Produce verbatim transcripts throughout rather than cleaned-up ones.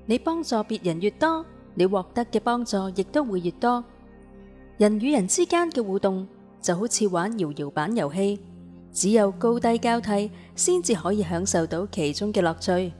你幫助別人越多，你獲得嘅幫助亦都會越多。人與人之間嘅互動就好似玩搖搖板遊戲，只有高低交替先至可以享受到其中嘅樂趣。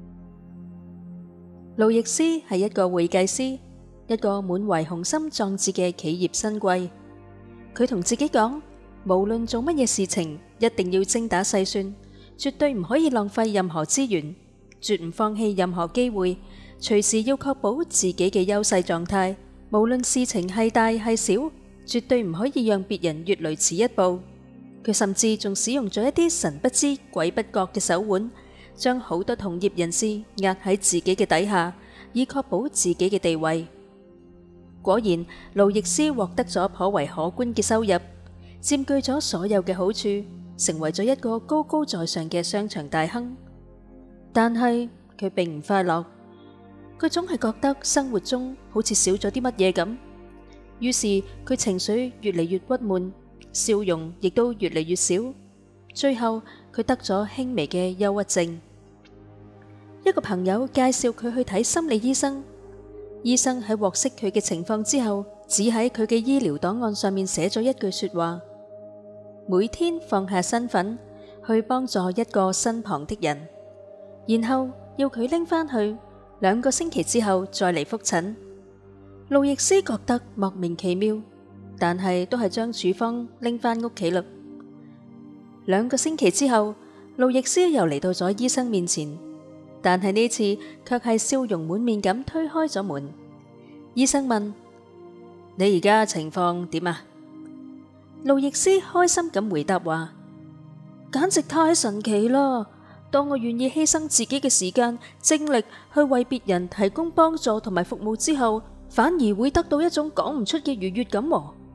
路易斯係一個會計師，一個滿懷雄心壯志嘅企業新貴。佢同自己講，無論做乜嘢事情，一定要精打細算，絕對唔可以浪費任何資源，絕唔放棄任何機會，隨時要確保自己嘅優勢狀態。無論事情係大係小，絕對唔可以讓別人越雷池一步。佢甚至仲使用咗一啲神不知鬼不覺嘅手腕，將好多同業人士壓喺自己嘅底下，以確保自己嘅地位。果然，路易斯獲得咗頗為可觀嘅收入，佔據咗所有嘅好處，成為咗一個高高在上嘅商場大亨。但係佢並唔快樂。佢總係覺得生活中好似少咗啲乜嘢咁，於是佢情緒越嚟越鬱悶，笑容亦都越嚟越少。最後佢得咗輕微嘅憂鬱症。一個朋友介紹佢去睇心理醫生，醫生喺獲悉佢嘅情況之後，只喺佢嘅醫療檔案上面寫咗一句說話：每天放下身份去幫助一個身旁的人，然後要佢拎返去。兩個星期之後再嚟複診。路易斯覺得莫名其妙，但係都係將處方拎返屋企嘞。兩個星期之後，路易斯又嚟到咗醫生面前，但係呢次卻係笑容滿面咁推開咗門。醫生問：你而家情況點啊？路易斯開心咁回答話：簡直太神奇啦！當我願意犧牲自己嘅時間、精力去為別人提供幫助同埋服務之後，反而會得到一種講唔出嘅愉悅感。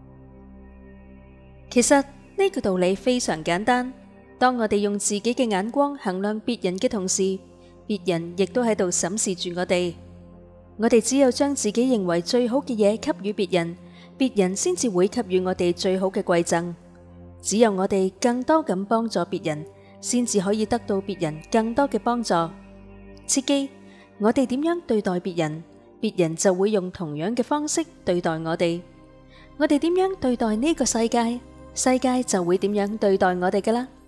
其實呢個道理非常簡單。當我哋用自己嘅眼光衡量別人嘅同時，別人亦都喺度審視住我哋。我哋只有將自己認為最好嘅嘢給予別人，別人先至會給予我哋最好嘅饋贈。只有我哋更多咁幫助別人，先至可以得到別人更多嘅幫助。切記，我哋點樣對待別人，別人就會用同樣嘅方式對待我哋。我哋點樣對待呢個世界，世界就會點樣對待我哋㗎喇。